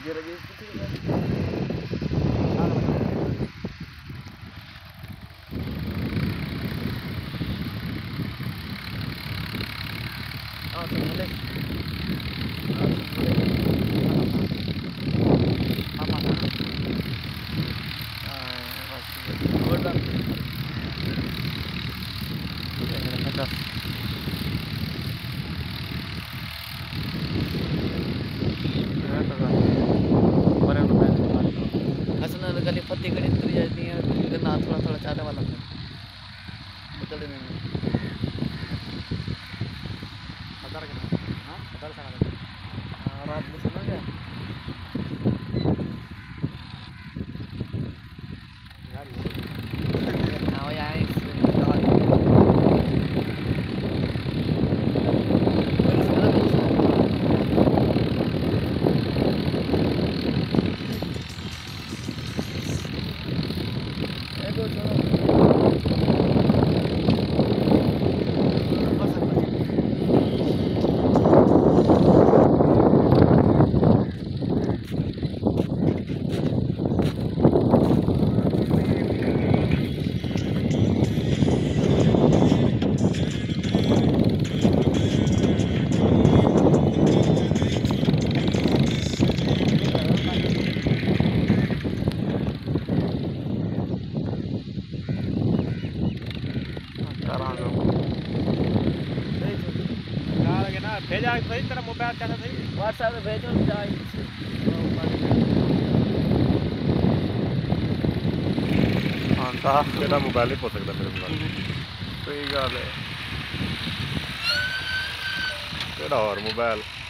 जरा भी गली पत्ती कड़ी उतरी जाती है गन्ना थोड़ा थोड़ा चाहने वाला बदल में हजार के हाँ हजार साल रात में सुना क्या हाँ यार भेजा सही तेरा मोबाइल क्या सही व्हाट्सएप पे भेजो हाँ तेरा मोबाइल ही हो सकता मेरे मोबाइल सही गल है तेरा और मोबाइल